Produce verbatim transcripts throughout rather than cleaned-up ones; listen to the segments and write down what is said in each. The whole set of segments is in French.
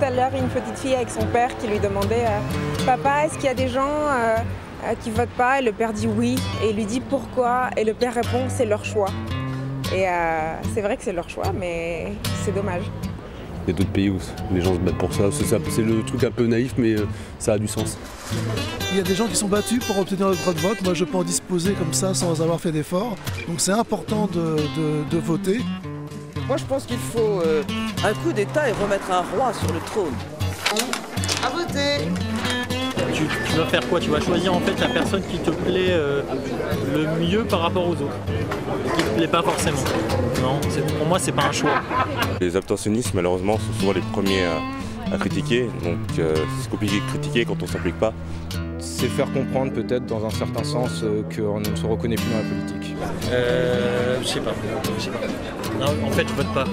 tout à l'heure une petite fille avec son père qui lui demandait euh, « Papa, est-ce qu'il y a des gens euh, euh, qui votent pas ?» Et le père dit « Oui ». Et il lui dit « Pourquoi ?» Et le père répond « C'est leur choix ». Et euh, c'est vrai que c'est leur choix, mais c'est dommage. Il y a d'autres pays où les gens se battent pour ça. C'est le truc un peu naïf, mais ça a du sens. Il y a des gens qui sont battus pour obtenir le droit de vote. Moi, je peux en disposer comme ça sans avoir fait d'effort. Donc c'est important de, de, de voter. Moi, je pense qu'il faut euh, un coup d'État et remettre un roi sur le trône. À voter. Tu, tu vas faire quoi? Tu vas choisir en fait la personne qui te plaît euh, le mieux par rapport aux autres, qui te plaît pas forcément. Non, pour moi, c'est pas un choix. Les abstentionnistes, malheureusement, sont souvent les premiers à, à critiquer. Donc, euh, c'est compliqué de critiquer quand on s'implique pas. C'est faire comprendre peut-être dans un certain sens euh, qu'on ne se reconnaît plus dans la politique. Euh, je sais pas. Je sais pas. Non, en fait, je vote pas.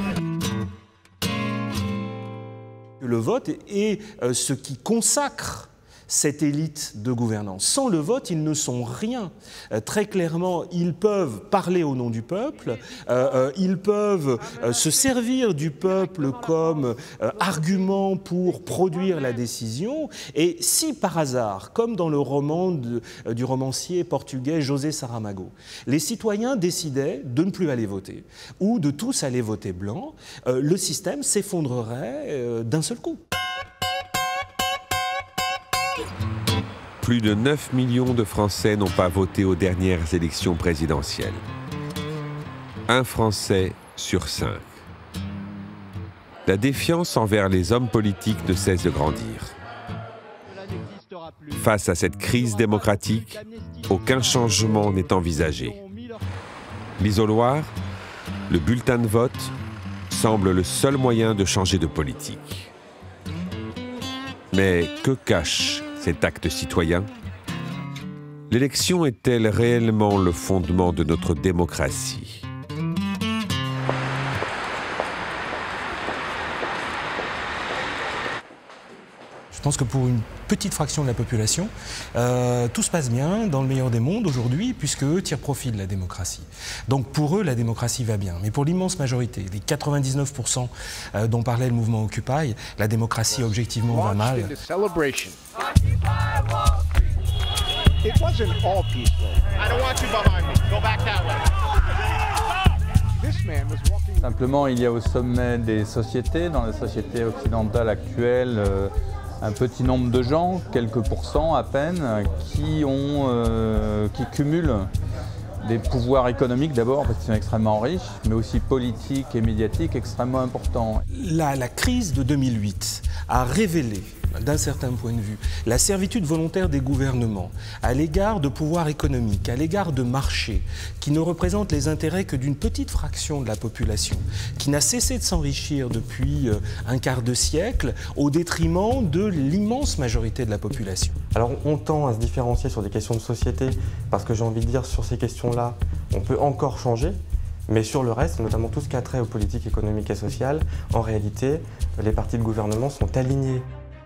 Le vote est euh, ce qui consacre cette élite de gouvernance. Sans le vote, ils ne sont rien. Euh, très clairement, ils peuvent parler au nom du peuple, euh, euh, ils peuvent euh, se servir du peuple comme euh, argument pour produire la décision. Et si par hasard, comme dans le roman de, euh, du romancier portugais José Saramago, les citoyens décidaient de ne plus aller voter, ou de tous aller voter blanc, euh, le système s'effondrerait euh, d'un seul coup. Plus de neuf millions de Français n'ont pas voté aux dernières élections présidentielles. Un Français sur cinq. La défiance envers les hommes politiques ne cesse de grandir. Face à cette crise démocratique, aucun changement n'est envisagé. L'isoloir, le bulletin de vote, semble le seul moyen de changer de politique. Mais que cache cet acte citoyen? L'élection est-elle réellement le fondement de notre démocratie? Je pense que pour une petite fraction de la population, euh, tout se passe bien dans le meilleur des mondes aujourd'hui, puisque eux tirent profit de la démocratie. Donc pour eux, la démocratie va bien. Mais pour l'immense majorité, les quatre-vingt-dix-neuf pour cent euh, dont parlait le mouvement Occupy, la démocratie objectivement va mal. Simplement, il y a au sommet des sociétés, dans les sociétés occidentales actuelles, euh, un petit nombre de gens, quelques pourcents à peine, qui, ont, euh, qui cumulent des pouvoirs économiques d'abord, parce qu'ils sont extrêmement riches, mais aussi politiques et médiatiques extrêmement importants. La, la crise de deux mille huit a révélé, d'un certain point de vue, la servitude volontaire des gouvernements à l'égard de pouvoirs économiques, à l'égard de marchés, qui ne représentent les intérêts que d'une petite fraction de la population, qui n'a cessé de s'enrichir depuis un quart de siècle, au détriment de l'immense majorité de la population. Alors on tend à se différencier sur des questions de société, parce que j'ai envie de dire, sur ces questions-là, on peut encore changer. Mais sur le reste, notamment tout ce qui a trait aux politiques économiques et sociales, en réalité, les partis de gouvernement sont alignés.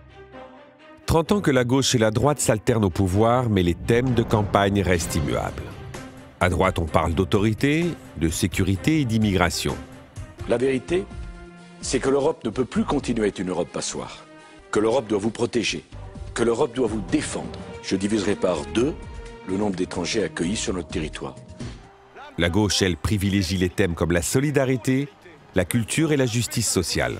trente ans que la gauche et la droite s'alternent au pouvoir, mais les thèmes de campagne restent immuables. À droite, on parle d'autorité, de sécurité et d'immigration. La vérité, c'est que l'Europe ne peut plus continuer à être une Europe passoire. Que l'Europe doit vous protéger, que l'Europe doit vous défendre. Je diviserai par deux le nombre d'étrangers accueillis sur notre territoire. La gauche, elle, privilégie les thèmes comme la solidarité, la culture et la justice sociale.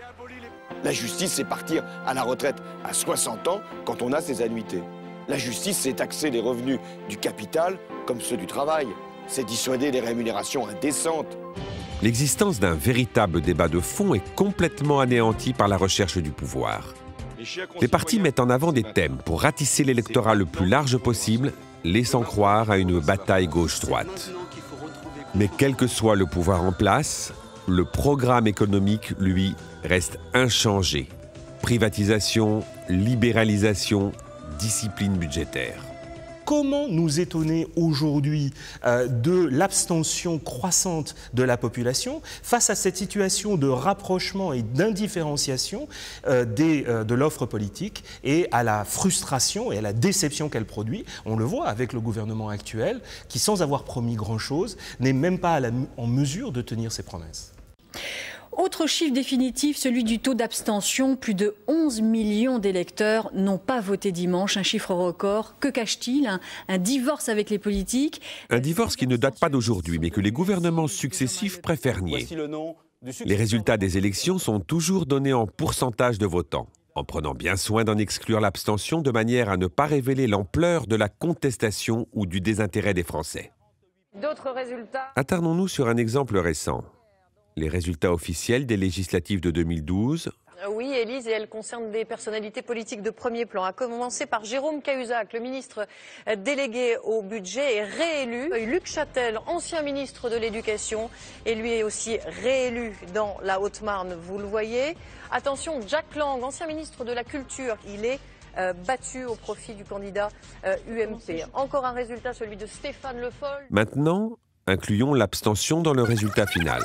La justice, c'est partir à la retraite à soixante ans quand on a ses annuités. La justice, c'est taxer les revenus du capital comme ceux du travail. C'est dissuader les rémunérations indécentes. L'existence d'un véritable débat de fond est complètement anéantie par la recherche du pouvoir. Les partis mettent en avant des thèmes pour ratisser l'électorat le plus large possible, laissant croire à une bataille gauche-droite. Mais quel que soit le pouvoir en place, le programme économique, lui, reste inchangé. Privatisation, libéralisation, discipline budgétaire. Comment nous étonner aujourd'hui euh, de l'abstention croissante de la population face à cette situation de rapprochement et d'indifférenciation euh, des, euh, de l'offre politique et à la frustration et à la déception qu'elle produit. On le voit avec le gouvernement actuel qui, sans avoir promis grand-chose, n'est même pas à la, en mesure de tenir ses promesses. Autre chiffre définitif, celui du taux d'abstention. Plus de onze millions d'électeurs n'ont pas voté dimanche, un chiffre record. Que cache-t-il? un, un divorce avec les politiques. Un divorce qui ne date pas d'aujourd'hui, mais que les gouvernements successifs préfèrent nier. Les résultats des élections sont toujours donnés en pourcentage de votants, en prenant bien soin d'en exclure l'abstention de manière à ne pas révéler l'ampleur de la contestation ou du désintérêt des Français. D'autres résultats. Attardons-nous sur un exemple récent. Les résultats officiels des législatives de deux mille douze. Oui, Élise, et elle concerne des personnalités politiques de premier plan. À commencer par Jérôme Cahuzac, le ministre délégué au budget est réélu. Luc Châtel, ancien ministre de l'Éducation, et lui est aussi réélu dans la Haute-Marne, vous le voyez. Attention, Jack Lang, ancien ministre de la Culture, il est euh, battu au profit du candidat euh, U M P. Encore un résultat, celui de Stéphane Le Foll. Maintenant, incluons l'abstention dans le résultat final.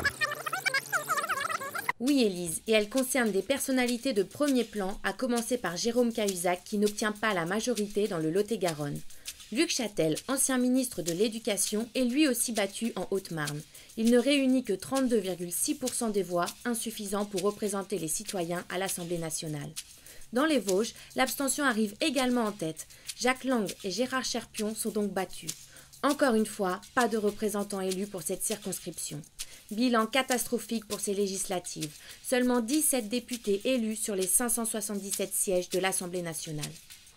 Oui, Élise, et elle concerne des personnalités de premier plan, à commencer par Jérôme Cahuzac, qui n'obtient pas la majorité dans le Lot-et-Garonne. Luc Châtel, ancien ministre de l'Éducation, est lui aussi battu en Haute-Marne. Il ne réunit que trente-deux virgule six pour cent des voix, insuffisant pour représenter les citoyens à l'Assemblée nationale. Dans les Vosges, l'abstention arrive également en tête. Jack Lang et Gérard Cherpion sont donc battus. Encore une fois, pas de représentants élus pour cette circonscription. Bilan catastrophique pour ces législatives. Seulement dix-sept députés élus sur les cinq cent soixante-dix-sept sièges de l'Assemblée nationale.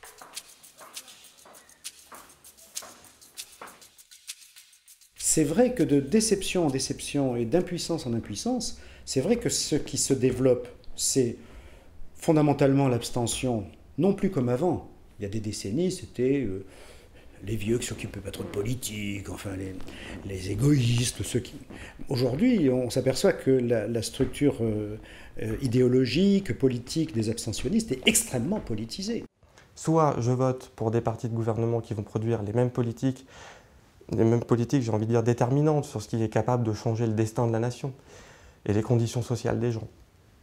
C'est vrai que de déception en déception et d'impuissance en impuissance, c'est vrai que ce qui se développe, c'est fondamentalement l'abstention, non plus comme avant. Il y a des décennies, c'était euh, les vieux qui s'occupaient pas trop de politique, enfin les, les égoïstes, ceux qui... Aujourd'hui, on s'aperçoit que la, la structure euh, euh, idéologique, politique des abstentionnistes est extrêmement politisée. Soit je vote pour des partis de gouvernement qui vont produire les mêmes politiques, les mêmes politiques, j'ai envie de dire, déterminantes sur ce qui est capable de changer le destin de la nation et les conditions sociales des gens.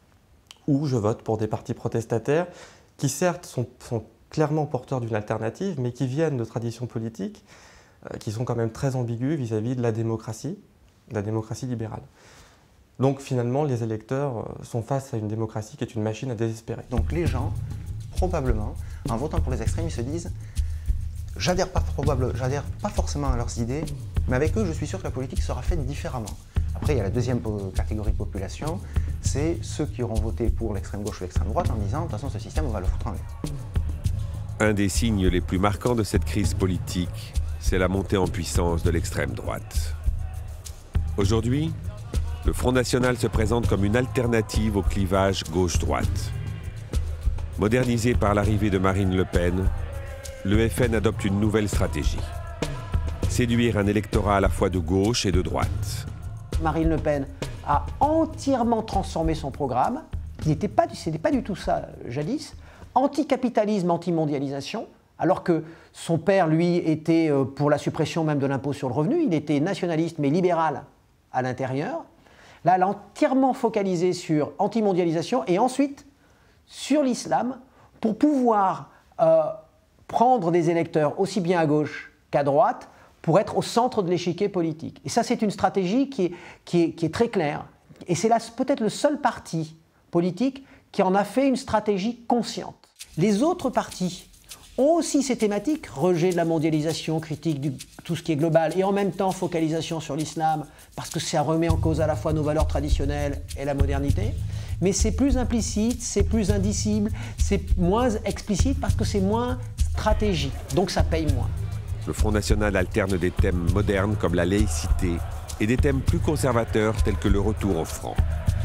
Ou je vote pour des partis protestataires qui certes sont, sont clairement porteurs d'une alternative, mais qui viennent de traditions politiques euh, qui sont quand même très ambiguës vis-à-vis de la démocratie, de la démocratie libérale. Donc finalement, les électeurs euh, sont face à une démocratie qui est une machine à désespérer. Donc les gens, probablement, en votant pour les extrêmes, ils se disent « j'adhère pas, j'adhère pas forcément à leurs idées, mais avec eux, je suis sûr que la politique sera faite différemment ». Après, il y a la deuxième catégorie de population, c'est ceux qui auront voté pour l'extrême gauche ou l'extrême droite en disant « de toute façon, ce système, on va le foutre en l'air ». Un des signes les plus marquants de cette crise politique, c'est la montée en puissance de l'extrême droite. Aujourd'hui, le Front National se présente comme une alternative au clivage gauche-droite. Modernisé par l'arrivée de Marine Le Pen, le F N adopte une nouvelle stratégie. Séduire un électorat à la fois de gauche et de droite. Marine Le Pen a entièrement transformé son programme. Ce n'était pas, pas du tout ça jadis. Anticapitalisme, antimondialisation, alors que son père, lui, était pour la suppression même de l'impôt sur le revenu. Il était nationaliste mais libéral à l'intérieur. Là, elle a entièrement focalisé sur antimondialisation et ensuite sur l'islam pour pouvoir euh, prendre des électeurs aussi bien à gauche qu'à droite pour être au centre de l'échiquier politique. Et ça, c'est une stratégie qui est, qui est, qui est très claire. Et c'est là peut-être le seul parti politique qui en a fait une stratégie consciente. Les autres partis ont aussi ces thématiques, rejet de la mondialisation, critique de tout ce qui est global, et en même temps focalisation sur l'islam, parce que ça remet en cause à la fois nos valeurs traditionnelles et la modernité, mais c'est plus implicite, c'est plus indicible, c'est moins explicite parce que c'est moins stratégique, donc ça paye moins. Le Front National alterne des thèmes modernes comme la laïcité et des thèmes plus conservateurs tels que le retour au franc.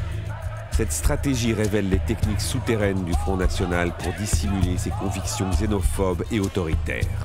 Cette stratégie révèle les techniques souterraines du Front National pour dissimuler ses convictions xénophobes et autoritaires.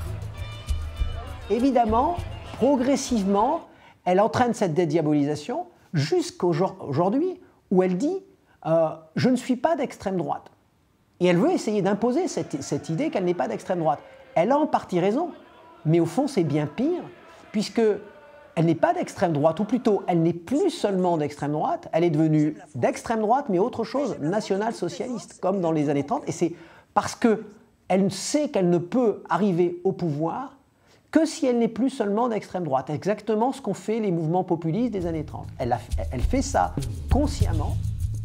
Évidemment, progressivement, elle entraîne cette dédiabolisation jusqu'aujourd'hui où elle dit euh, « je ne suis pas d'extrême droite ». Et elle veut essayer d'imposer cette, cette idée qu'elle n'est pas d'extrême droite. Elle a en partie raison, mais au fond c'est bien pire, puisque elle n'est pas d'extrême droite, ou plutôt, elle n'est plus seulement d'extrême droite, elle est devenue d'extrême droite, mais autre chose, national-socialiste, comme dans les années trente. Et c'est parce qu'elle sait qu'elle ne peut arriver au pouvoir que si elle n'est plus seulement d'extrême droite. Exactement ce qu'ont fait les mouvements populistes des années trente. Elle, a, elle fait ça consciemment,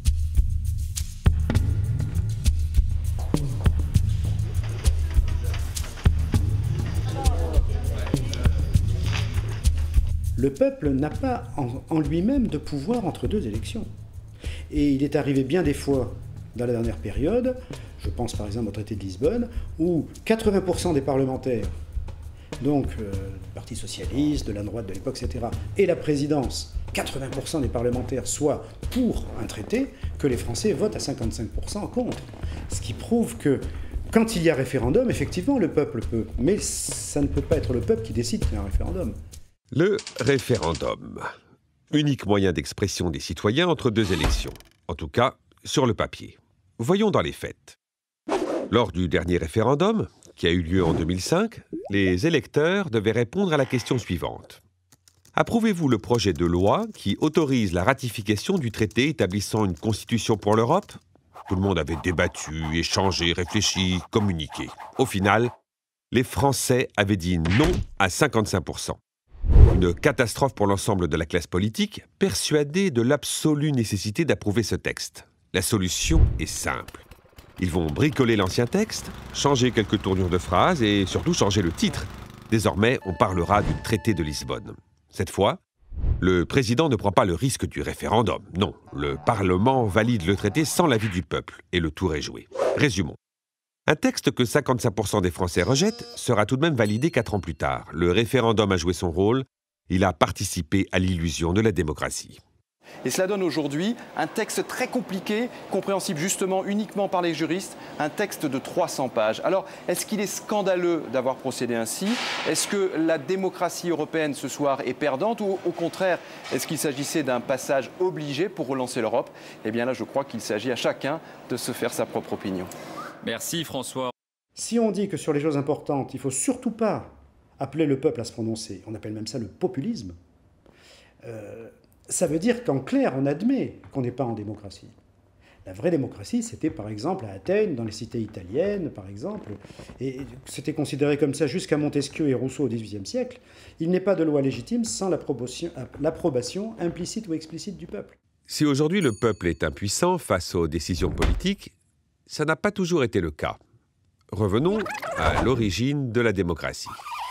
le peuple n'a pas en, en lui-même de pouvoir entre deux élections. Et il est arrivé bien des fois, dans la dernière période, je pense par exemple au traité de Lisbonne, où quatre-vingts pour cent des parlementaires, donc euh, du Parti socialiste, de la droite de l'époque, et cetera, et la présidence, quatre-vingts pour cent des parlementaires soient pour un traité, que les Français votent à cinquante-cinq pour cent contre. Ce qui prouve que quand il y a référendum, effectivement, le peuple peut, mais ça ne peut pas être le peuple qui décide qu'il y a un référendum. Le référendum. Unique moyen d'expression des citoyens entre deux élections. En tout cas, sur le papier. Voyons dans les faits. Lors du dernier référendum, qui a eu lieu en deux mille cinq, les électeurs devaient répondre à la question suivante. Approuvez-vous le projet de loi qui autorise la ratification du traité établissant une constitution pour l'Europe ? Tout le monde avait débattu, échangé, réfléchi, communiqué. Au final, les Français avaient dit non à cinquante-cinq pour cent. Une catastrophe pour l'ensemble de la classe politique, persuadée de l'absolue nécessité d'approuver ce texte. La solution est simple. Ils vont bricoler l'ancien texte, changer quelques tournures de phrases et surtout changer le titre. Désormais, on parlera du traité de Lisbonne. Cette fois, le président ne prend pas le risque du référendum. Non, le Parlement valide le traité sans l'avis du peuple et le tour est joué. Résumons. Un texte que cinquante-cinq pour cent des Français rejettent sera tout de même validé quatre ans plus tard. Le référendum a joué son rôle, il a participé à l'illusion de la démocratie. Et cela donne aujourd'hui un texte très compliqué, compréhensible justement uniquement par les juristes, un texte de trois cents pages. Alors, est-ce qu'il est scandaleux d'avoir procédé ainsi? Est-ce que la démocratie européenne ce soir est perdante ou au contraire, est-ce qu'il s'agissait d'un passage obligé pour relancer l'Europe? Eh bien là, je crois qu'il s'agit à chacun de se faire sa propre opinion. Merci François. Si on dit que sur les choses importantes, il ne faut surtout pas appeler le peuple à se prononcer, on appelle même ça le populisme, euh, ça veut dire qu'en clair, on admet qu'on n'est pas en démocratie. La vraie démocratie, c'était par exemple à Athènes, dans les cités italiennes, par exemple, et c'était considéré comme ça jusqu'à Montesquieu et Rousseau au dix-huitième siècle. Il n'est pas de loi légitime sans l'approbation implicite ou explicite du peuple. Si aujourd'hui le peuple est impuissant face aux décisions politiques, ça n'a pas toujours été le cas. Revenons à l'origine de la démocratie.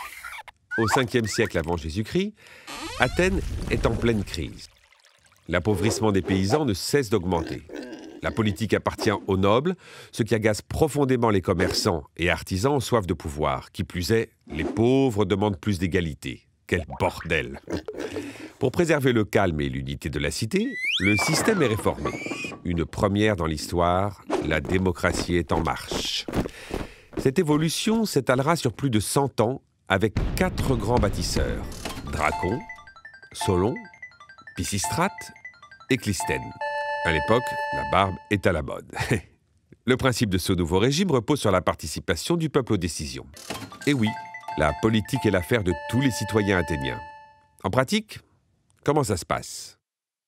Au cinquième siècle avant Jésus-Christ, Athènes est en pleine crise. L'appauvrissement des paysans ne cesse d'augmenter. La politique appartient aux nobles, ce qui agace profondément les commerçants et artisans en soif de pouvoir. Qui plus est, les pauvres demandent plus d'égalité. Quel bordel! Pour préserver le calme et l'unité de la cité, le système est réformé. Une première dans l'histoire, la démocratie est en marche. Cette évolution s'étalera sur plus de cent ans avec quatre grands bâtisseurs, Dracon, Solon, Pisistrate et Clisthène. À l'époque, la barbe est à la mode. Le principe de ce nouveau régime repose sur la participation du peuple aux décisions. Et oui, la politique est l'affaire de tous les citoyens athéniens. En pratique, comment ça se passe?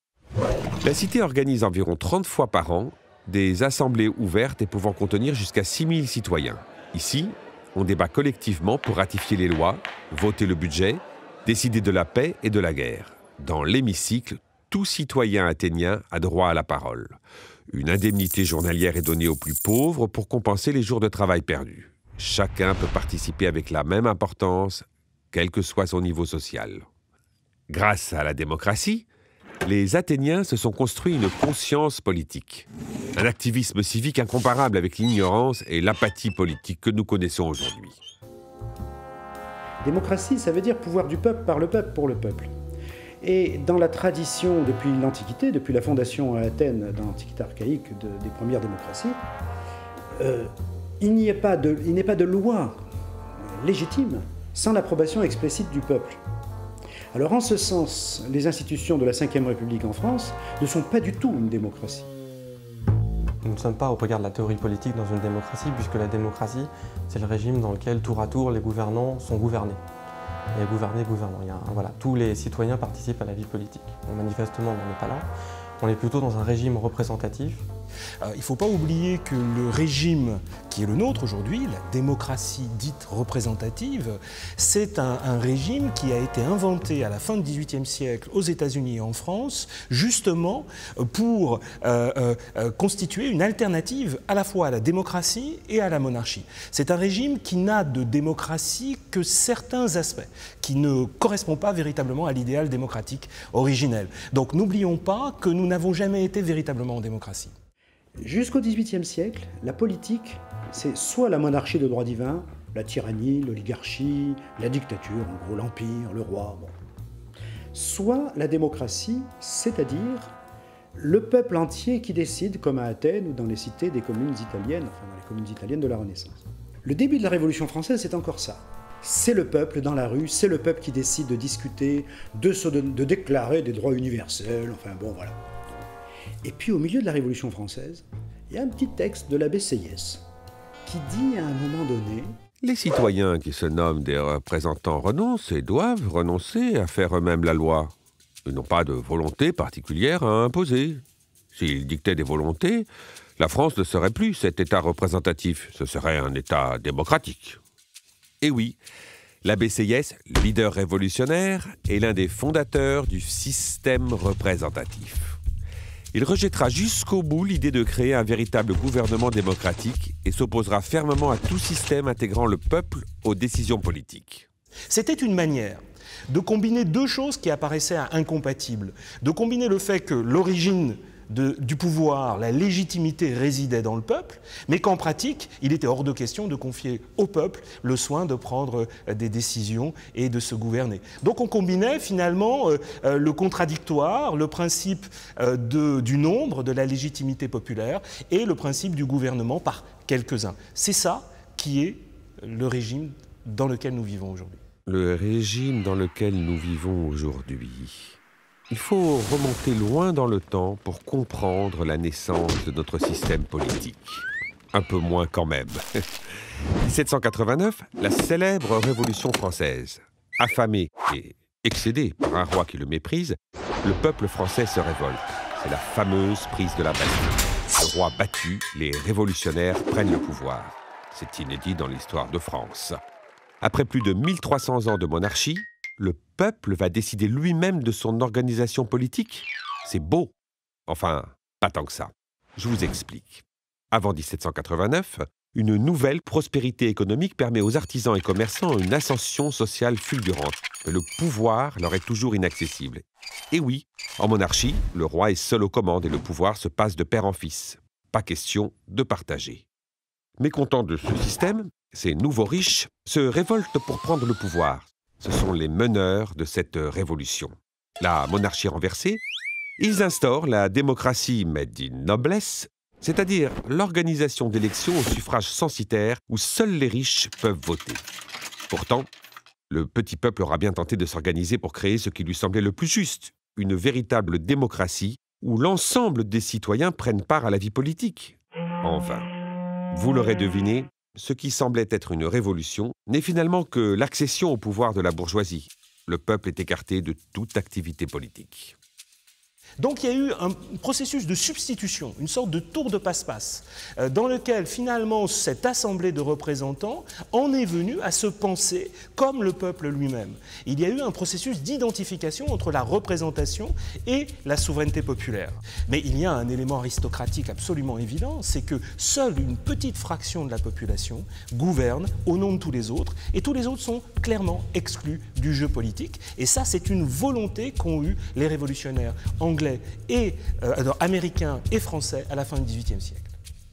La cité organise environ trente fois par an des assemblées ouvertes et pouvant contenir jusqu'à six mille citoyens. Ici, on débat collectivement pour ratifier les lois, voter le budget, décider de la paix et de la guerre. Dans l'hémicycle, tout citoyen athénien a droit à la parole. Une indemnité journalière est donnée aux plus pauvres pour compenser les jours de travail perdus. Chacun peut participer avec la même importance, quel que soit son niveau social. Grâce à la démocratie, les Athéniens se sont construits une conscience politique. Un activisme civique incomparable avec l'ignorance et l'apathie politique que nous connaissons aujourd'hui. Démocratie, ça veut dire pouvoir du peuple par le peuple pour le peuple. Et dans la tradition depuis l'Antiquité, depuis la fondation à Athènes, dans l'Antiquité archaïque de, des premières démocraties, euh, il n'y a pas de, il n'est pas de loi légitime sans l'approbation explicite du peuple. Alors en ce sens, les institutions de la cinquième République en France ne sont pas du tout une démocratie. Nous ne sommes pas au regard de la théorie politique dans une démocratie, puisque la démocratie, c'est le régime dans lequel, tour à tour, les gouvernants sont gouvernés. Et gouverner, gouvernant. Il y a, voilà, tous les citoyens participent à la vie politique. Donc, manifestement, on n'en est pas là. On est plutôt dans un régime représentatif Euh, il ne faut pas oublier que le régime qui est le nôtre aujourd'hui, la démocratie dite représentative, c'est un, un régime qui a été inventé à la fin du dix-huitième siècle aux États-Unis et en France, justement pour euh, euh, constituer une alternative à la fois à la démocratie et à la monarchie. C'est un régime qui n'a de démocratie que certains aspects, qui ne correspond pas véritablement à l'idéal démocratique originel. Donc n'oublions pas que nous n'avons jamais été véritablement en démocratie. Jusqu'au dix-huitième siècle, la politique, c'est soit la monarchie de droit divin, la tyrannie, l'oligarchie, la dictature, en gros l'empire, le roi, bon. Soit la démocratie, c'est-à-dire le peuple entier qui décide, comme à Athènes ou dans les cités des communes italiennes, enfin dans les communes italiennes de la Renaissance. Le début de la Révolution française, c'est encore ça. C'est le peuple dans la rue, c'est le peuple qui décide de discuter, de, se, de, de déclarer des droits universels, enfin bon, voilà. Et puis au milieu de la Révolution française, il y a un petit texte de l'abbé Sieyès qui dit à un moment donné... Les citoyens qui se nomment des représentants renoncent et doivent renoncer à faire eux-mêmes la loi. Ils n'ont pas de volonté particulière à imposer. S'ils dictaient des volontés, la France ne serait plus cet État représentatif, ce serait un État démocratique. Et oui, l'abbé Sieyès, leader révolutionnaire, est l'un des fondateurs du système représentatif. Il rejettera jusqu'au bout l'idée de créer un véritable gouvernement démocratique et s'opposera fermement à tout système intégrant le peuple aux décisions politiques. C'était une manière de combiner deux choses qui apparaissaient incompatibles. De combiner le fait que l'origine de, du pouvoir, la légitimité résidait dans le peuple, mais qu'en pratique, il était hors de question de confier au peuple le soin de prendre des décisions et de se gouverner. Donc on combinait finalement euh, le contradictoire, le principe euh, de, du nombre, de la légitimité populaire, et le principe du gouvernement par quelques-uns. C'est ça qui est le régime dans lequel nous vivons aujourd'hui. Le régime dans lequel nous vivons aujourd'hui. Il faut remonter loin dans le temps pour comprendre la naissance de notre système politique. Un peu moins quand même. dix-sept cent quatre-vingt-neuf, la célèbre Révolution française. Affamé et excédé par un roi qui le méprise, le peuple français se révolte. C'est la fameuse prise de la Bastille. Le roi battu, les révolutionnaires prennent le pouvoir. C'est inédit dans l'histoire de France. Après plus de mille trois cents ans de monarchie, le peuple va décider lui-même de son organisation politique. C'est beau. Enfin, pas tant que ça. Je vous explique. Avant dix-sept cent quatre-vingt-neuf, une nouvelle prospérité économique permet aux artisans et commerçants une ascension sociale fulgurante. Mais le pouvoir leur est toujours inaccessible. Et oui, en monarchie, le roi est seul aux commandes et le pouvoir se passe de père en fils. Pas question de partager. Mécontents de ce système, ces nouveaux riches se révoltent pour prendre le pouvoir. Ce sont les meneurs de cette révolution. La monarchie renversée, ils instaurent la démocratie made in noblesse, c'est-à-dire l'organisation d'élections au suffrage censitaire où seuls les riches peuvent voter. Pourtant, le petit peuple aura bien tenté de s'organiser pour créer ce qui lui semblait le plus juste, une véritable démocratie où l'ensemble des citoyens prennent part à la vie politique. En vain. Vous l'aurez deviné, ce qui semblait être une révolution n'est finalement que l'accession au pouvoir de la bourgeoisie. Le peuple est écarté de toute activité politique. Donc il y a eu un processus de substitution, une sorte de tour de passe-passe, euh, dans lequel finalement cette assemblée de représentants en est venue à se penser comme le peuple lui-même. Il y a eu un processus d'identification entre la représentation et la souveraineté populaire. Mais il y a un élément aristocratique absolument évident, c'est que seule une petite fraction de la population gouverne au nom de tous les autres, et tous les autres sont clairement exclus du jeu politique. Et ça, c'est une volonté qu'ont eu les révolutionnaires anglais et euh, alors, américains et français à la fin du dix-huitième siècle.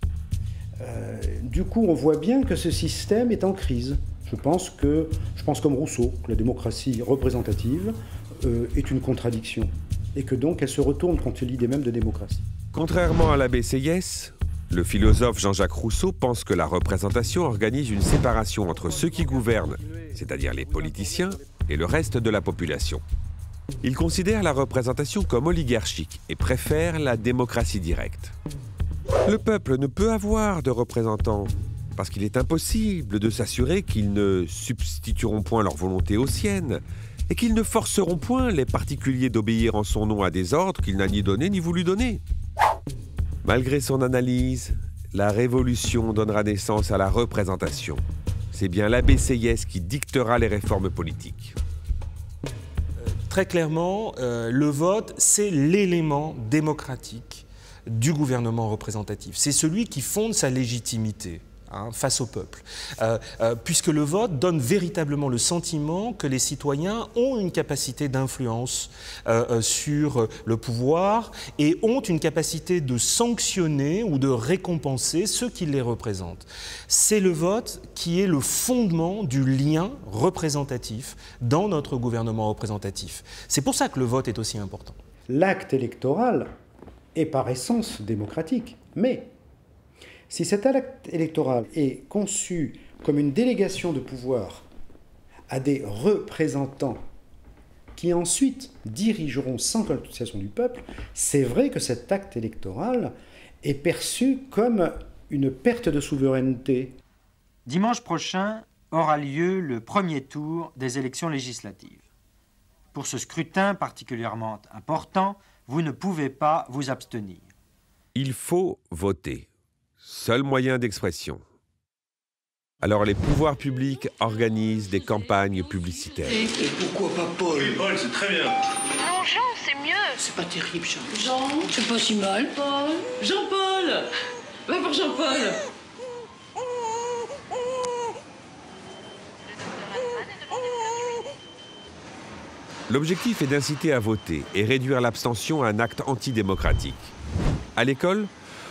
Euh, du coup, on voit bien que ce système est en crise. Je pense, que, je pense comme Rousseau que la démocratie représentative euh, est une contradiction et que donc elle se retourne contre l'idée même de démocratie. Contrairement à l'abbé Sieyès, le philosophe Jean-Jacques Rousseau pense que la représentation organise une séparation entre ceux qui gouvernent, c'est-à-dire les politiciens, et le reste de la population. Il considère la représentation comme oligarchique et préfère la démocratie directe. Le peuple ne peut avoir de représentants parce qu'il est impossible de s'assurer qu'ils ne substitueront point leur volonté aux siennes et qu'ils ne forceront point les particuliers d'obéir en son nom à des ordres qu'il n'a ni donnés ni voulu donner. Malgré son analyse, la révolution donnera naissance à la représentation. C'est bien l'abbé Sieyès qui dictera les réformes politiques. Très clairement, euh, le vote, c'est l'élément démocratique du gouvernement représentatif. C'est celui qui fonde sa légitimité hein, face au peuple. Euh, euh, puisque le vote donne véritablement le sentiment que les citoyens ont une capacité d'influence euh, euh, sur le pouvoir et ont une capacité de sanctionner ou de récompenser ceux qui les représentent. C'est le vote qui est le fondement du lien représentatif dans notre gouvernement représentatif. C'est pour ça que le vote est aussi important. L'acte électoral est par essence démocratique, mais si cet acte électoral est conçu comme une délégation de pouvoir à des représentants qui ensuite dirigeront sans consultation du peuple, c'est vrai que cet acte électoral est perçu comme une perte de souveraineté. Dimanche prochain aura lieu le premier tour des élections législatives. Pour ce scrutin particulièrement important, vous ne pouvez pas vous abstenir. Il faut voter. Seul moyen d'expression. Alors les pouvoirs publics organisent des campagnes publicitaires. Et pourquoi pas Paul? Oui, Paul, c'est très bien. Non, Jean, c'est mieux. C'est pas terrible, Jean. Jean, c'est pas si mal, Paul. Jean-Paul. Va pour Jean-Paul. L'objectif est d'inciter à voter et réduire l'abstention à un acte antidémocratique. À l'école,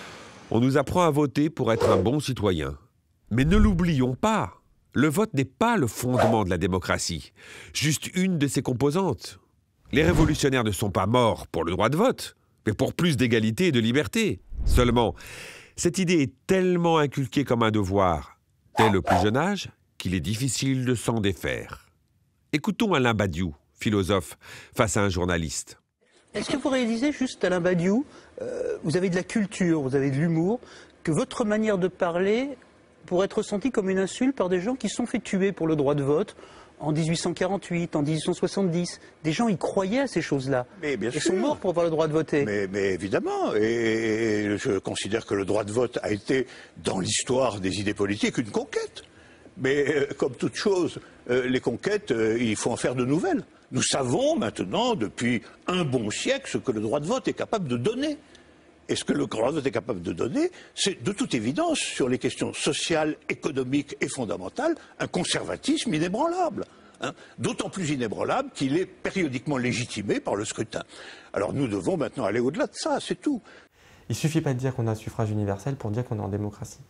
on nous apprend à voter pour être un bon citoyen. Mais ne l'oublions pas, le vote n'est pas le fondement de la démocratie, juste une de ses composantes. Les révolutionnaires ne sont pas morts pour le droit de vote, mais pour plus d'égalité et de liberté. Seulement, cette idée est tellement inculquée comme un devoir, dès le plus jeune âge, qu'il est difficile de s'en défaire. Écoutons Alain Badiou, philosophe, face à un journaliste. Est-ce que vous réalisez juste, Alain Badiou, euh, vous avez de la culture, vous avez de l'humour, que votre manière de parler pourrait être ressentie comme une insulte par des gens qui se sont fait tuer pour le droit de vote en dix-huit cent quarante-huit, en dix-huit cent soixante-dix. Des gens y croyaient à ces choses-là. Mais bien Ils sûr. sont morts pour avoir le droit de voter. Mais, mais évidemment, et, et je considère que le droit de vote a été, dans l'histoire des idées politiques, une conquête. Mais euh, comme toute chose, euh, les conquêtes, euh, il faut en faire de nouvelles. Nous savons maintenant, depuis un bon siècle, ce que le droit de vote est capable de donner. Et ce que le droit de vote est capable de donner, c'est de toute évidence, sur les questions sociales, économiques et fondamentales, un conservatisme inébranlable. Hein, d'autant plus inébranlable qu'il est périodiquement légitimé par le scrutin. Alors nous devons maintenant aller au-delà de ça, c'est tout. Il ne suffit pas de dire qu'on a suffrage universel pour dire qu'on est en démocratie.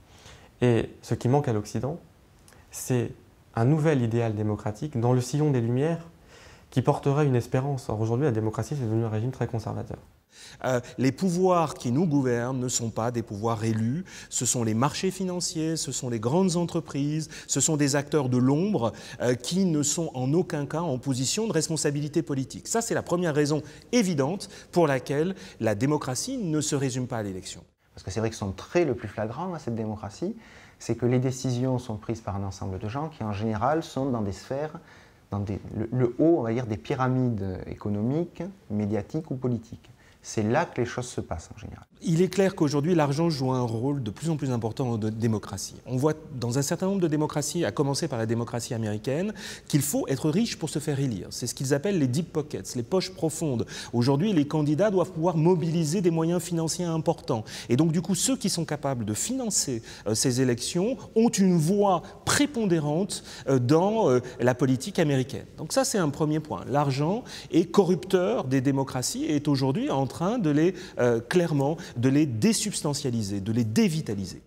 Et ce qui manque à l'Occident, c'est un nouvel idéal démocratique dans le sillon des Lumières qui porterait une espérance. Or aujourd'hui, la démocratie, c'est devenu un régime très conservateur. Euh, les pouvoirs qui nous gouvernent ne sont pas des pouvoirs élus, ce sont les marchés financiers, ce sont les grandes entreprises, ce sont des acteurs de l'ombre euh, qui ne sont en aucun cas en position de responsabilité politique. Ça, c'est la première raison évidente pour laquelle la démocratie ne se résume pas à l'élection. Parce que c'est vrai que son trait le plus flagrant à cette démocratie, c'est que les décisions sont prises par un ensemble de gens qui, en général, sont dans des sphères, dans des, le, le haut, on va dire, des pyramides économiques, médiatiques ou politiques. C'est là que les choses se passent en général. Il est clair qu'aujourd'hui, l'argent joue un rôle de plus en plus important en démocratie. On voit dans un certain nombre de démocraties, à commencer par la démocratie américaine, qu'il faut être riche pour se faire élire. C'est ce qu'ils appellent les deep pockets, les poches profondes. Aujourd'hui, les candidats doivent pouvoir mobiliser des moyens financiers importants. Et donc, du coup, ceux qui sont capables de financer euh, ces élections ont une voix prépondérante euh, dans euh, la politique américaine. Donc ça, c'est un premier point. L'argent est corrupteur des démocraties et est aujourd'hui en train de les, euh, clairement, de les désubstantialiser, de les dévitaliser.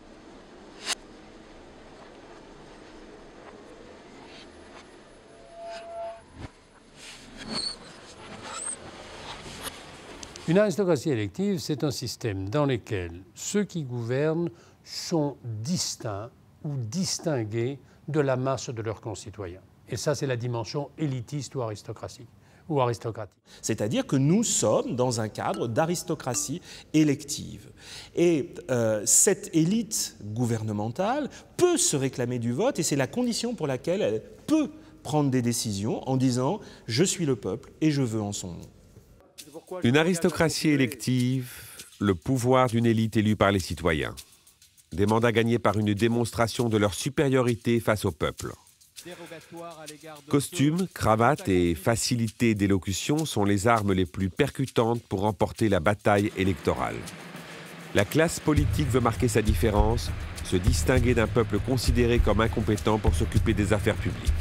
Une aristocratie élective, c'est un système dans lequel ceux qui gouvernent sont distincts ou distingués de la masse de leurs concitoyens. Et ça, c'est la dimension élitiste ou aristocratique. Ou aristocratique. C'est-à-dire que nous sommes dans un cadre d'aristocratie élective. Et euh, cette élite gouvernementale peut se réclamer du vote et c'est la condition pour laquelle elle peut prendre des décisions en disant « je suis le peuple et je veux en son nom ». Une aristocratie élective le pouvoir d'une élite élue par les citoyens. Des mandats gagnés par une démonstration de leur supériorité face au peuple. Costumes, cravates et facilité d'élocution sont les armes les plus percutantes pour remporter la bataille électorale. La classe politique veut marquer sa différence, se distinguer d'un peuple considéré comme incompétent pour s'occuper des affaires publiques.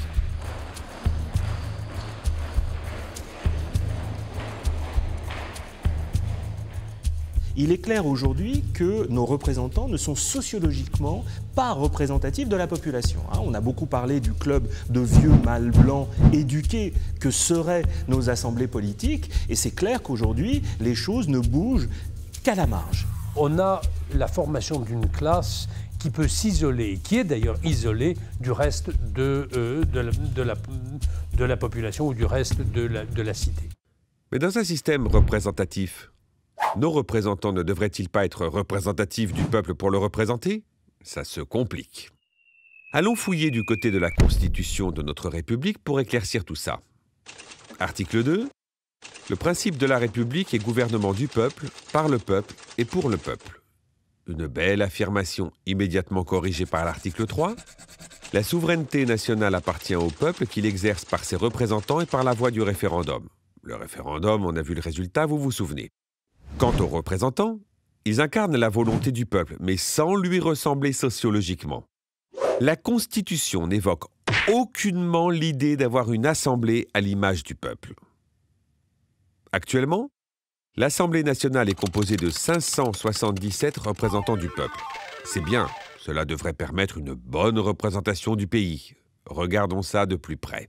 Il est clair aujourd'hui que nos représentants ne sont sociologiquement pas représentatifs de la population. On a beaucoup parlé du club de vieux mâles blancs éduqués que seraient nos assemblées politiques, et c'est clair qu'aujourd'hui, les choses ne bougent qu'à la marge. On a la formation d'une classe qui peut s'isoler, qui est d'ailleurs isolée du reste de, euh, de, la, de, la, de la population ou du reste de la, de la cité. Mais dans un système représentatif, nos représentants ne devraient-ils pas être représentatifs du peuple pour le représenter? Ça se complique. Allons fouiller du côté de la Constitution de notre République pour éclaircir tout ça. Article deux. Le principe de la République est gouvernement du peuple, par le peuple et pour le peuple. Une belle affirmation immédiatement corrigée par l'article trois. La souveraineté nationale appartient au peuple qui l'exerce par ses représentants et par la voie du référendum. Le référendum, on a vu le résultat, vous vous souvenez. Quant aux représentants, ils incarnent la volonté du peuple, mais sans lui ressembler sociologiquement. La Constitution n'évoque aucunement l'idée d'avoir une assemblée à l'image du peuple. Actuellement, l'Assemblée nationale est composée de cinq cent soixante-dix-sept représentants du peuple. C'est bien, cela devrait permettre une bonne représentation du pays. Regardons ça de plus près.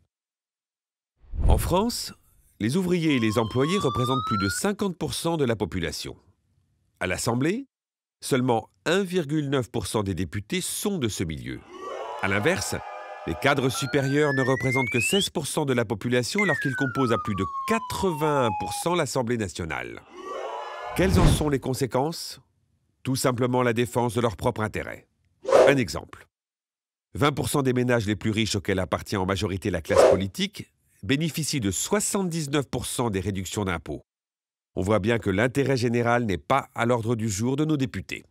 En France, les ouvriers et les employés représentent plus de cinquante pour cent de la population. À l'Assemblée, seulement un virgule neuf pour cent des députés sont de ce milieu. À l'inverse, les cadres supérieurs ne représentent que seize pour cent de la population alors qu'ils composent à plus de quatre-vingt-un pour cent l'Assemblée nationale. Quelles en sont les conséquences? Tout simplement la défense de leur propre intérêt. Un exemple. vingt pour cent des ménages les plus riches auxquels appartient en majorité la classe politique bénéficient de soixante-dix-neuf pour cent des réductions d'impôts. On voit bien que l'intérêt général n'est pas à l'ordre du jour de nos députés.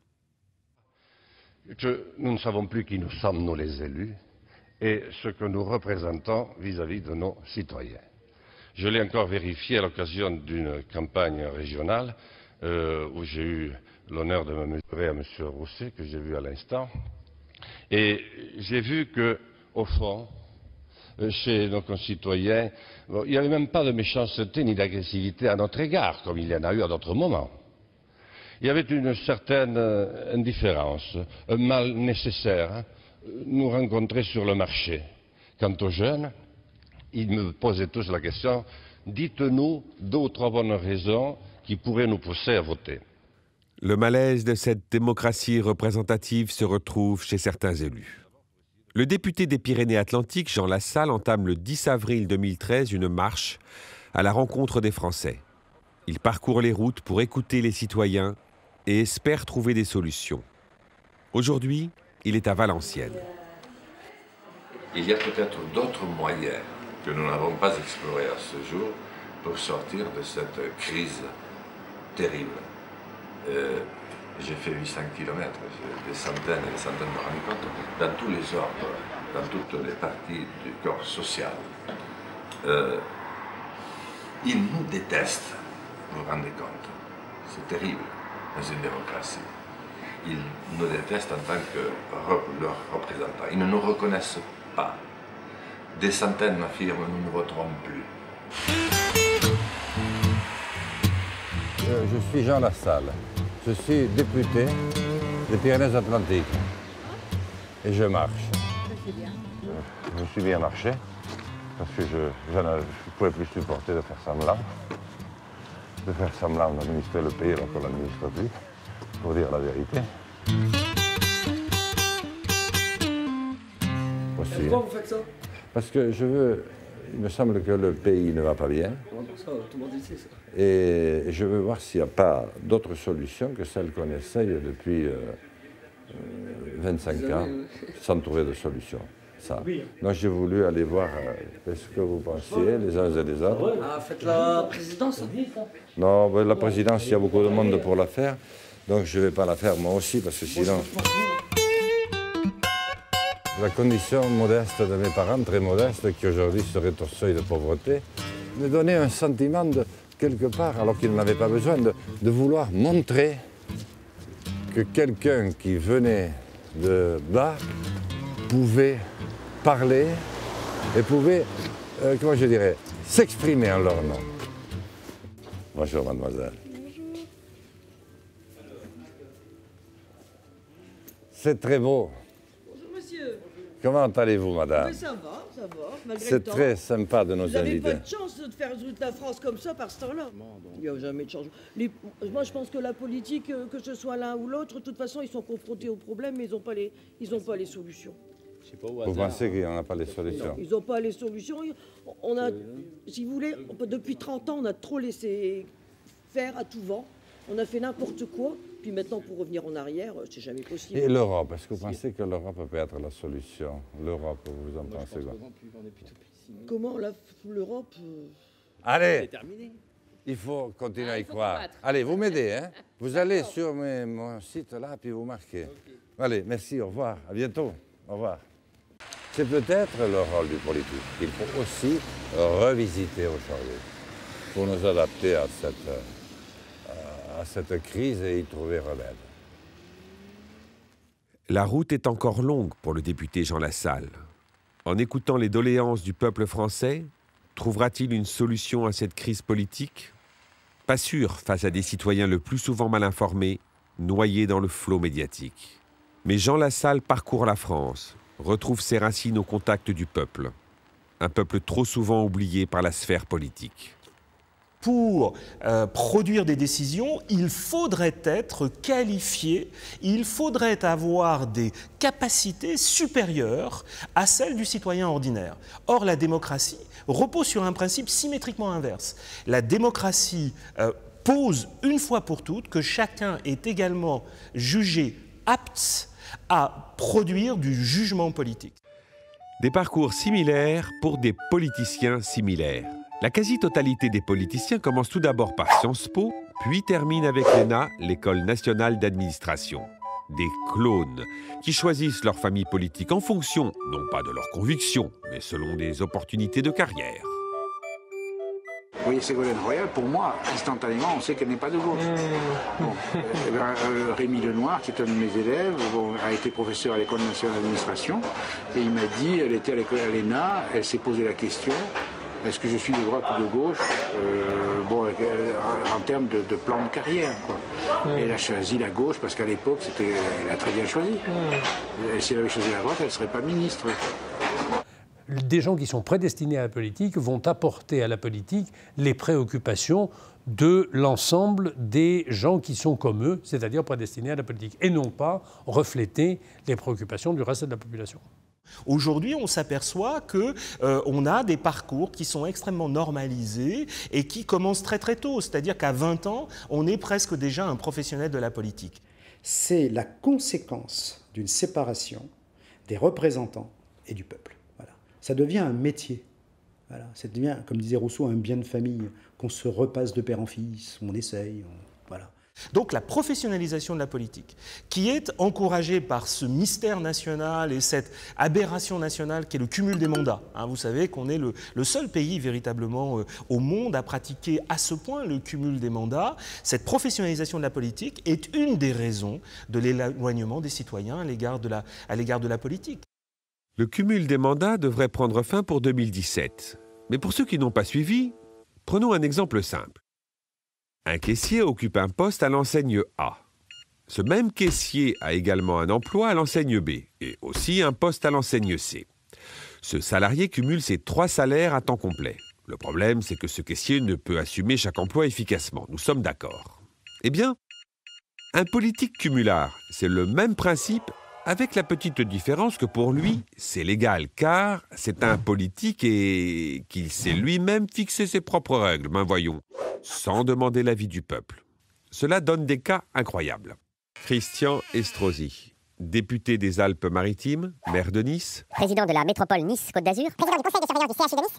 Je, nous ne savons plus qui nous sommes, nous les élus, et ce que nous représentons vis-à-vis de nos citoyens. Je l'ai encore vérifié à l'occasion d'une campagne régionale euh, où j'ai eu l'honneur de me mesurer à M. Rousset, que j'ai vu à l'instant, et j'ai vu que, au fond, chez nos concitoyens, bon, il n'y avait même pas de méchanceté ni d'agressivité à notre égard, comme il y en a eu à d'autres moments. Il y avait une certaine euh, indifférence, un mal nécessaire, hein, nous rencontrer sur le marché. Quant aux jeunes, ils me posaient tous la question, dites-nous deux ou trois bonnes raisons qui pourraient nous pousser à voter. Le malaise de cette démocratie représentative se retrouve chez certains élus. Le député des Pyrénées-Atlantiques, Jean Lassalle, entame le dix avril deux mille treize une marche à la rencontre des Français. Il parcourt les routes pour écouter les citoyens et espère trouver des solutions. Aujourd'hui, il est à Valenciennes. Il y a peut-être d'autres moyens que nous n'avons pas explorés à ce jour pour sortir de cette crise terrible. Euh, J'ai fait huit cents kilomètres, des centaines et des centaines de rencontres dans tous les ordres, dans toutes les parties du corps social. Euh, ils nous détestent, vous vous rendez compte. C'est terrible dans une démocratie. Ils nous détestent en tant que rep leurs représentants. Ils ne nous reconnaissent pas. Des centaines m'affirment nous ne voterons plus. Je, je suis Jean Lassalle. Je suis député des Pyrénées-Atlantiques et je marche. Je me suis bien marché parce que je ne pouvais plus supporter de faire semblant. De faire semblant d'administrer le pays alors qu'on ne l'administre plus, pour dire la vérité. Aussi, pourquoi vous faites ça? Parce que je veux, il me semble que le pays ne va pas bien. Ça, tout le monde dit ça. Et je veux voir s'il n'y a pas d'autre solution que celle qu'on essaye depuis euh, vingt-cinq ans, sans trouver de solution. ça. Donc j'ai voulu aller voir euh, ce que vous pensiez, les uns et les autres. Ah, faites la présidence. Non, ben, la présidence, il y a beaucoup de monde pour la faire, donc je ne vais pas la faire moi aussi, parce que sinon... La condition modeste de mes parents, très modeste, qui aujourd'hui seraient au seuil de pauvreté, me donnait un sentiment de, quelque part, alors qu'ils n'avaient pas besoin, de, de vouloir montrer que quelqu'un qui venait de bas pouvait parler et pouvait, euh, comment je dirais, s'exprimer en leur nom. Bonjour, mademoiselle. C'est très beau. Bonjour, monsieur. Comment allez-vous, madame? Oui, ça va, ça va, malgré le C'est temps. très sympa de nous Vous avez inviter. pas de chance de faire toute la France comme ça par ce temps-là. Il n'y a jamais de changement. Les- Moi, je pense que la politique, euh, que ce soit l'un ou l'autre, de toute façon, ils sont confrontés aux problèmes, mais ils n'ont pas, les... ils ont pas les solutions. Vous pensez qu'il n'y en a pas les solutions? Ils n'ont pas les solutions. On a, si vous voulez, on peut- depuis trente ans, on a trop laissé faire à tout vent. On a fait n'importe quoi. Puis maintenant, pour revenir en arrière, c'est jamais possible. Et l'Europe, est-ce que vous pensez que l'Europe peut être la solution? L'Europe, vous en pensez quoi? Comment la- l'Europe euh, Allez, il faut continuer à y croire. Allez, vous m'aidez, hein? Vous allez sur mes- mon site là, puis vous marquez. Allez, merci, au revoir, à bientôt, au revoir. C'est peut-être le rôle du politique qu'il faut aussi revisiter aujourd'hui pour nous adapter à cette, à cette crise et y trouver remède. La route est encore longue pour le député Jean Lassalle. En écoutant les doléances du peuple français, trouvera-t-il une solution à cette crise politique? Pas sûr face à des citoyens le plus souvent mal informés, noyés dans le flot médiatique. Mais Jean Lassalle parcourt la France, retrouve ses racines au contact du peuple. Un peuple trop souvent oublié par la sphère politique. Pour euh, produire des décisions, il faudrait être qualifié, il faudrait avoir des capacités supérieures à celles du citoyen ordinaire. Or, la démocratie repose sur un principe symétriquement inverse. La démocratie euh, pose une fois pour toutes que chacun est également jugé apte à produire du jugement politique. Des parcours similaires pour des politiciens similaires. La quasi-totalité des politiciens commence tout d'abord par Sciences Po, puis termine avec l'E N A, l'École nationale d'administration. Des clones qui choisissent leur famille politique en fonction, non pas de leurs convictions, mais selon des opportunités de carrière. Vous voyez, Ségolène Royal, pour moi, instantanément, on sait qu'elle n'est pas de gauche. Bon, eh bien, euh, Rémi Lenoir, qui est un de mes élèves, bon, a été professeur à l'École nationale d'administration, et il m'a dit, elle était à l'école à l'E N A, elle s'est posé la question, est-ce que je suis de droite ou de gauche, euh, bon, euh, en termes de, de plan de carrière, quoi. Et elle a choisi la gauche parce qu'à l'époque, c'était, elle a très bien choisi. Et si elle avait choisi la droite, elle ne serait pas ministre. Des gens qui sont prédestinés à la politique vont apporter à la politique les préoccupations de l'ensemble des gens qui sont comme eux, c'est-à-dire prédestinés à la politique, et non pas refléter les préoccupations du reste de la population. Aujourd'hui, on s'aperçoit qu'on euh, a des parcours qui sont extrêmement normalisés et qui commencent très très tôt, c'est-à-dire qu'à vingt ans, on est presque déjà un professionnel de la politique. C'est la conséquence d'une séparation des représentants et du peuple. Voilà. Ça devient un métier. Voilà. Ça devient, comme disait Rousseau, un bien de famille qu'on se repasse de père en fils, on essaye, on... voilà. Donc la professionnalisation de la politique, qui est encouragée par ce mystère national et cette aberration nationale qui est le cumul des mandats. Hein, vous savez qu'on est le, le seul pays véritablement euh, au monde à pratiquer à ce point le cumul des mandats. Cette professionnalisation de la politique est une des raisons de l'éloignement des citoyens à l'égard de la, à l'égard de la politique. Le cumul des mandats devrait prendre fin pour deux mille dix-sept. Mais pour ceux qui n'ont pas suivi, prenons un exemple simple. Un caissier occupe un poste à l'enseigne A. Ce même caissier a également un emploi à l'enseigne B et aussi un poste à l'enseigne C. Ce salarié cumule ses trois salaires à temps complet. Le problème, c'est que ce caissier ne peut assumer chaque emploi efficacement. Nous sommes d'accord. Eh bien, un politique cumulard, c'est le même principe avec la petite différence que pour lui, c'est légal, car c'est un politique et qu'il sait lui-même fixer ses propres règles, ben voyons, sans demander l'avis du peuple. Cela donne des cas incroyables. Christian Estrosi, député des Alpes-Maritimes, maire de Nice. Président de la métropole Nice-Côte d'Azur. Président du conseil de surveillance du C H U de Nice.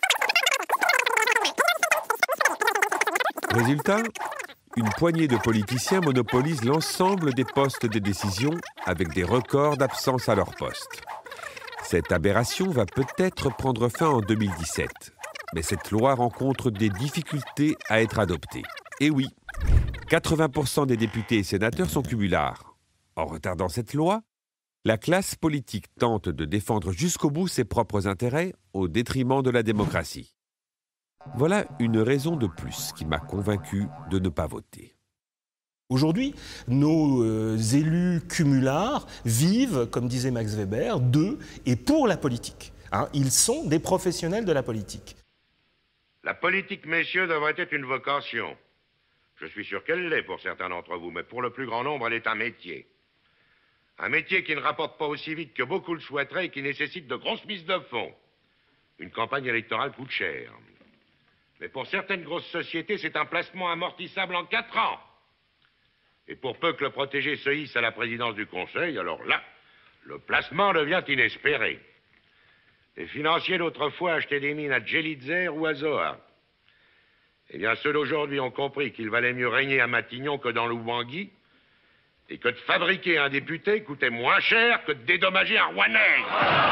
Résultat, une poignée de politiciens monopolise l'ensemble des postes de décision avec des records d'absence à leur poste. Cette aberration va peut-être prendre fin en deux mille dix-sept, mais cette loi rencontre des difficultés à être adoptée. Et oui, quatre-vingts pour cent des députés et sénateurs sont cumulards. En retardant cette loi, la classe politique tente de défendre jusqu'au bout ses propres intérêts au détriment de la démocratie. Voilà une raison de plus qui m'a convaincu de ne pas voter. Aujourd'hui, nos euh, élus cumulards vivent, comme disait Max Weber, de et pour la politique. Hein, ils sont des professionnels de la politique. La politique, messieurs, devrait être une vocation. Je suis sûr qu'elle l'est pour certains d'entre vous, mais pour le plus grand nombre, elle est un métier. Un métier qui ne rapporte pas aussi vite que beaucoup le souhaiteraient et qui nécessite de grosses mises de fonds. Une campagne électorale coûte cher. Mais pour certaines grosses sociétés, c'est un placement amortissable en quatre ans. Et pour peu que le protégé se hisse à la présidence du Conseil, alors là, le placement devient inespéré. Les financiers d'autrefois achetaient des mines à Djelitzer ou à Zoa. Eh bien, ceux d'aujourd'hui ont compris qu'il valait mieux régner à Matignon que dans l'Oubangui, et que de fabriquer un député coûtait moins cher que de dédommager un Rouennais.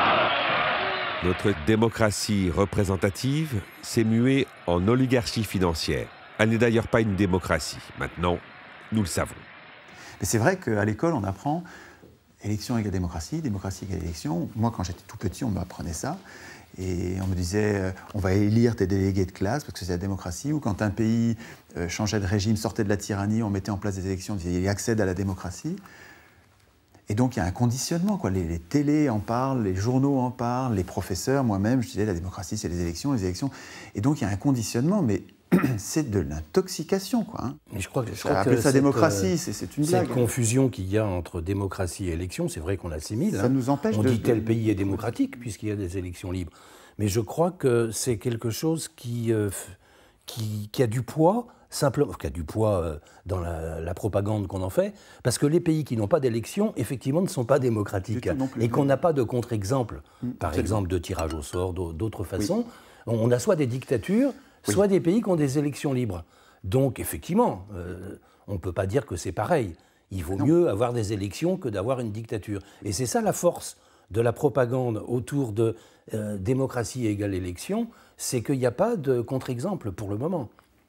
Notre démocratie représentative s'est muée en oligarchie financière. Elle n'est d'ailleurs pas une démocratie. Maintenant, nous le savons. Mais c'est vrai qu'à l'école, on apprend élection égale démocratie, démocratie égale élection. Moi, quand j'étais tout petit, on m'apprenait ça. Et on me disait, euh, on va élire tes délégués de classe parce que c'est la démocratie. Ou quand un pays euh, changeait de régime, sortait de la tyrannie, on mettait en place des élections, on disait, il accède à la démocratie. Et donc, il y a un conditionnement, quoi. Les, les télés en parlent, les journaux en parlent, les professeurs, moi-même, je disais, la démocratie, c'est les élections, les élections. Et donc, il y a un conditionnement, mais c'est de l'intoxication, quoi. Hein. Mais je crois que, je crois que ça cette, démocratie, c'est, c'est une blague. Cette confusion qu'il y a entre démocratie et élection, c'est vrai qu'on l'assimile. Ça hein. nous empêche On de... dit tel pays est démocratique, puisqu'il y a des élections libres. Mais je crois que c'est quelque chose qui, euh, qui, qui a du poids, simplement, qui a du poids euh, dans la, la propagande qu'on en fait, parce que les pays qui n'ont pas d'élection, effectivement, ne sont pas démocratiques, et qu'on n'a pas de contre-exemple, mmh, par absolument. exemple de tirage au sort, d'autres façons. Oui. On a soit des dictatures, oui. soit des pays qui ont des élections libres. Donc, effectivement, euh, on ne peut pas dire que c'est pareil. Il vaut non. mieux avoir des élections que d'avoir une dictature. Et c'est ça la force de la propagande autour de euh, démocratie égale élection, c'est qu'il n'y a pas de contre-exemple pour le moment.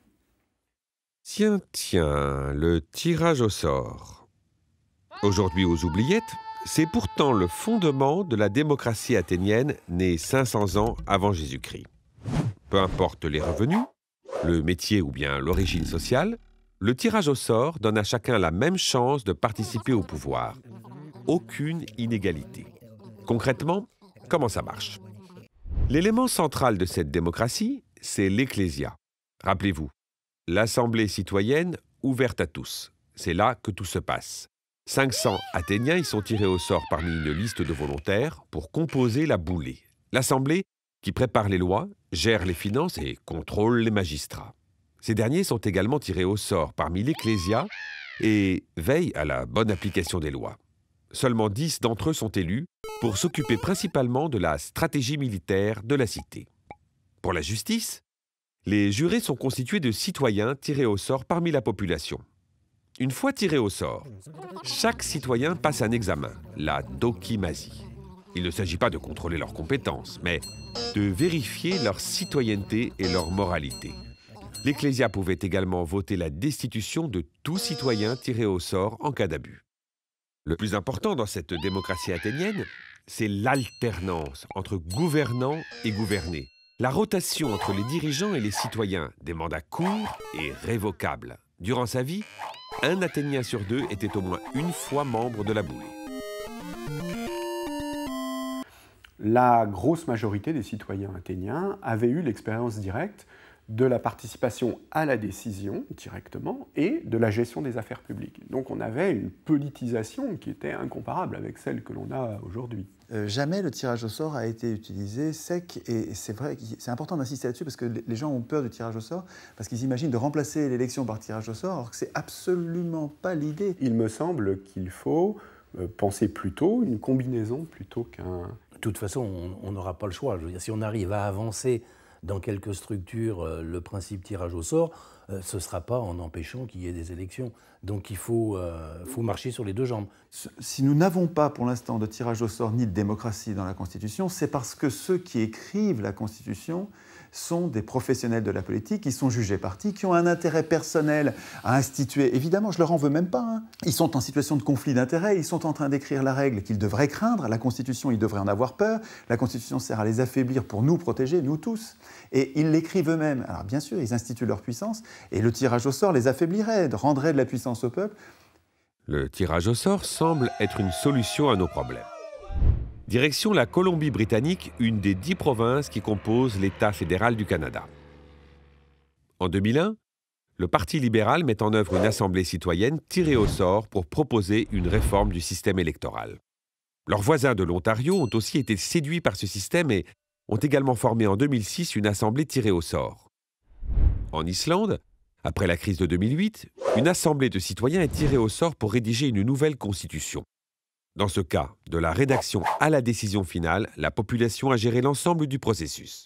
Tiens, tiens, le tirage au sort. Aujourd'hui aux oubliettes, c'est pourtant le fondement de la démocratie athénienne née cinq cents ans avant Jésus-Christ. Peu importe les revenus, le métier ou bien l'origine sociale, le tirage au sort donne à chacun la même chance de participer au pouvoir. Aucune inégalité. Concrètement, comment ça marche? L'élément central de cette démocratie, c'est l'Ecclésia. Rappelez-vous, l'Assemblée citoyenne ouverte à tous. C'est là que tout se passe. cinq cents Athéniens y sont tirés au sort parmi une liste de volontaires pour composer la boulée. L'Assemblée, qui prépare les lois, gère les finances et contrôle les magistrats. Ces derniers sont également tirés au sort parmi l'Ecclésia et veillent à la bonne application des lois. Seulement dix d'entre eux sont élus pour s'occuper principalement de la stratégie militaire de la cité. Pour la justice, les jurés sont constitués de citoyens tirés au sort parmi la population. Une fois tirés au sort, chaque citoyen passe un examen, la dokimasie. Il ne s'agit pas de contrôler leurs compétences, mais de vérifier leur citoyenneté et leur moralité. L'Ecclésia pouvait également voter la destitution de tout citoyen tiré au sort en cas d'abus. Le plus important dans cette démocratie athénienne, c'est l'alternance entre gouvernants et gouvernés. La rotation entre les dirigeants et les citoyens, des mandats courts et révocables. Durant sa vie, un Athénien sur deux était au moins une fois membre de la boulée. La grosse majorité des citoyens athéniens avaient eu l'expérience directe de la participation à la décision directement et de la gestion des affaires publiques. Donc on avait une politisation qui était incomparable avec celle que l'on a aujourd'hui. Euh, jamais le tirage au sort a été utilisé sec, et c'est vrai, c'est important d'insister là-dessus parce que les gens ont peur du tirage au sort, parce qu'ils imaginent de remplacer l'élection par tirage au sort, alors que c'est absolument pas l'idée. Il me semble qu'il faut euh, penser plutôt une combinaison plutôt qu'un... De toute façon, on n'aura pas le choix. Je veux dire, si on arrive à avancer dans quelques structures euh, le principe tirage au sort, euh, ce ne sera pas en empêchant qu'il y ait des élections. Donc il faut, euh, faut marcher sur les deux jambes. Si nous n'avons pas pour l'instant de tirage au sort ni de démocratie dans la Constitution, c'est parce que ceux qui écrivent la Constitution sont des professionnels de la politique qui sont jugés partis, qui ont un intérêt personnel à instituer. Évidemment, je ne leur en veux même pas. Hein. Ils sont en situation de conflit d'intérêts, ils sont en train d'écrire la règle qu'ils devraient craindre. La Constitution, ils devraient en avoir peur. La Constitution sert à les affaiblir pour nous protéger, nous tous. Et ils l'écrivent eux-mêmes. Alors bien sûr, ils instituent leur puissance, et le tirage au sort les affaiblirait, rendrait de la puissance au peuple. Le tirage au sort semble être une solution à nos problèmes. Direction la Colombie-Britannique, une des dix provinces qui composent l'État fédéral du Canada. En deux mille un, le Parti libéral met en œuvre une assemblée citoyenne tirée au sort pour proposer une réforme du système électoral. Leurs voisins de l'Ontario ont aussi été séduits par ce système et ont également formé en deux mille six une assemblée tirée au sort. En Islande, après la crise de deux mille huit, une assemblée de citoyens est tirée au sort pour rédiger une nouvelle constitution. Dans ce cas, de la rédaction à la décision finale, la population a géré l'ensemble du processus.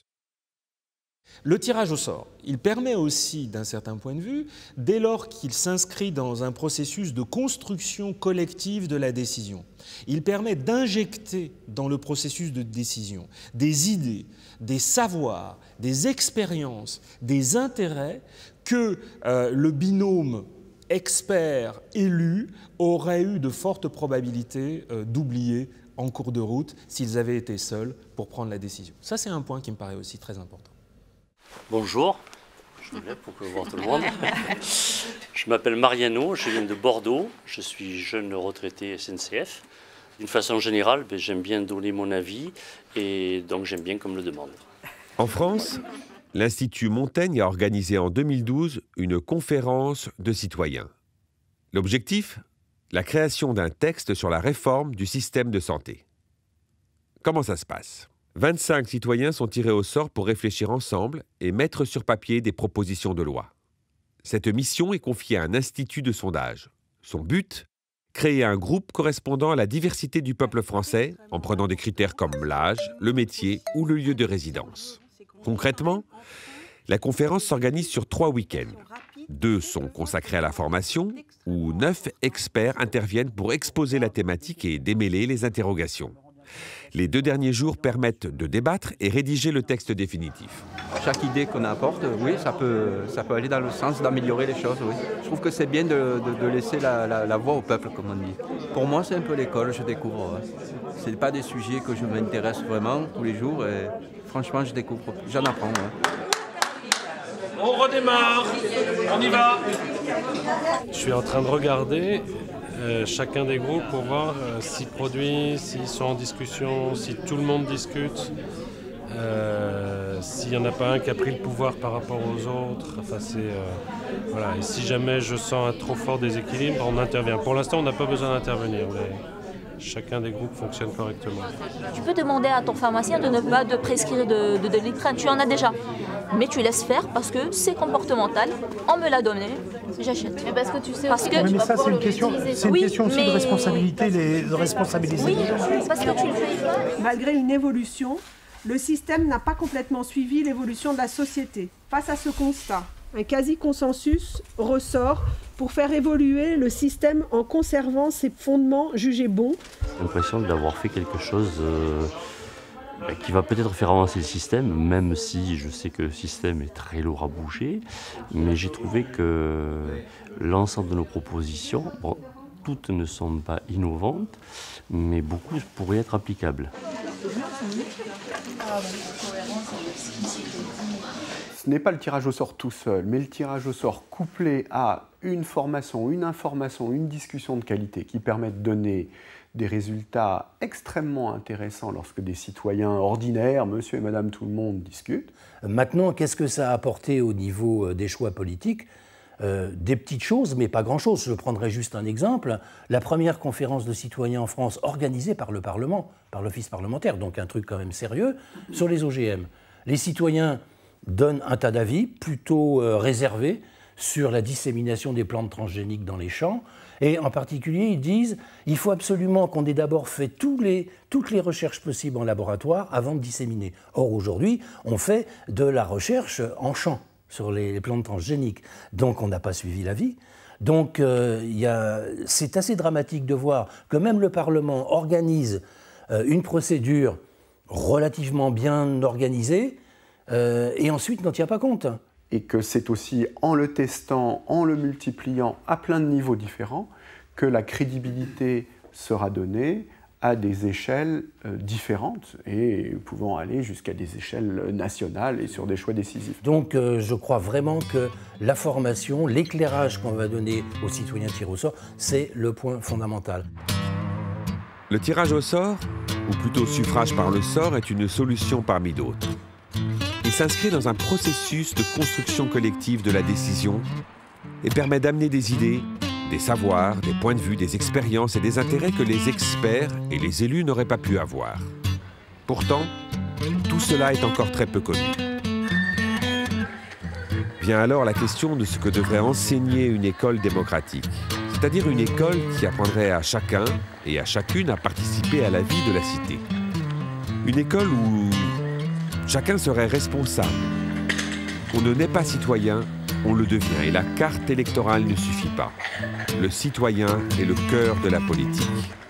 Le tirage au sort, il permet aussi, d'un certain point de vue, dès lors qu'il s'inscrit dans un processus de construction collective de la décision, il permet d'injecter dans le processus de décision des idées, des savoirs, des expériences, des intérêts que euh, le binôme experts-élus auraient eu de fortes probabilités euh, d'oublier en cours de route s'ils avaient été seuls pour prendre la décision. Ça, c'est un point qui me paraît aussi très important. Bonjour, je me lève pour que voir tout le monde. Je m'appelle Mariano, je viens de Bordeaux, je suis jeune retraité S N C F. D'une façon générale, ben, j'aime bien donner mon avis et donc j'aime bien qu'on me le demande. En France, l'Institut Montaigne a organisé en deux mille douze une conférence de citoyens. L'objectif ? La création d'un texte sur la réforme du système de santé. Comment ça se passe ? vingt-cinq citoyens sont tirés au sort pour réfléchir ensemble et mettre sur papier des propositions de loi. Cette mission est confiée à un institut de sondage. Son but ? Créer un groupe correspondant à la diversité du peuple français en prenant des critères comme l'âge, le métier ou le lieu de résidence. Concrètement, la conférence s'organise sur trois week-ends. Deux sont consacrés à la formation, où neuf experts interviennent pour exposer la thématique et démêler les interrogations. Les deux derniers jours permettent de débattre et rédiger le texte définitif. Chaque idée qu'on apporte, oui, ça peut, ça peut aller dans le sens d'améliorer les choses, oui. Je trouve que c'est bien de, de, de laisser la, la, la voix au peuple, comme on dit. Pour moi, c'est un peu l'école, je découvre. Ouais. Ce n'est pas des sujets que je m'intéresse vraiment tous les jours et franchement, je découvre, j'en apprends. Ouais. On redémarre, on y va. Je suis en train de regarder euh, chacun des groupes pour voir euh, s'ils produisent, s'ils sont en discussion, si tout le monde discute, euh, s'il n'y en a pas un qui a pris le pouvoir par rapport aux autres. Enfin, c'est, euh, voilà. Et si jamais je sens un trop fort déséquilibre, on intervient. Pour l'instant, on n'a pas besoin d'intervenir. Mais chacun des groupes fonctionne correctement. Tu peux demander à ton pharmacien de ne pas de prescrire de, de, de Doliprane, tu en as déjà. Mais tu laisses faire parce que c'est comportemental, on me l'a donné, j'achète. Mais parce que tu sais parce que que tu mais vas ça, c'est pouvoir une le question, réutiliser. c'est une Oui, question aussi mais- de responsabilité, les- de responsabiliser Oui, les gens. parce que tu le fais pas. Malgré une évolution, le système n'a pas complètement suivi l'évolution de la société. Face à ce constat, un quasi-consensus ressort pour faire évoluer le système en conservant ses fondements jugés bons. J'ai l'impression d'avoir fait quelque chose euh, qui va peut-être faire avancer le système, même si je sais que le système est très lourd à bouger, mais j'ai trouvé que l'ensemble de nos propositions, bon, toutes ne sont pas innovantes, mais beaucoup pourraient être applicables. Ce n'est pas le tirage au sort tout seul, mais le tirage au sort couplé à une formation, une information, une discussion de qualité qui permet de donner des résultats extrêmement intéressants lorsque des citoyens ordinaires, monsieur et madame tout le monde, discutent. Maintenant, qu'est-ce que ça a apporté au niveau des choix politiques ? Euh, des petites choses, mais pas grand-chose. Je prendrai juste un exemple. La première conférence de citoyens en France organisée par le Parlement, par l'Office parlementaire, donc un truc quand même sérieux, sur les O G M. Les citoyens donnent un tas d'avis plutôt euh, réservés sur la dissémination des plantes transgéniques dans les champs Et en particulier, ils disent il faut absolument qu'on ait d'abord fait tous les, toutes les recherches possibles en laboratoire avant de disséminer. Or, aujourd'hui, on fait de la recherche en champ sur les, les plantes transgéniques. Donc, on n'a pas suivi l'avis. Donc, euh, c'est assez dramatique de voir que même le Parlement organise euh, une procédure relativement bien organisée euh, et ensuite n'en tient pas compte. Et que c'est aussi en le testant, en le multipliant à plein de niveaux différents, que la crédibilité sera donnée à des échelles euh, différentes et pouvant aller jusqu'à des échelles nationales et sur des choix décisifs. Donc euh, je crois vraiment que la formation, l'éclairage qu'on va donner aux citoyens tirés au sort, c'est le point fondamental. Le tirage au sort, ou plutôt suffrage par le sort, est une solution parmi d'autres. Il s'inscrit dans un processus de construction collective de la décision et permet d'amener des idées, des savoirs, des points de vue, des expériences et des intérêts que les experts et les élus n'auraient pas pu avoir. Pourtant, tout cela est encore très peu connu. Vient alors la question de ce que devrait enseigner une école démocratique, c'est-à-dire une école qui apprendrait à chacun et à chacune à participer à la vie de la cité. Une école où chacun serait responsable. On ne naît pas citoyen, on le devient, et la carte électorale ne suffit pas. Le citoyen est le cœur de la politique.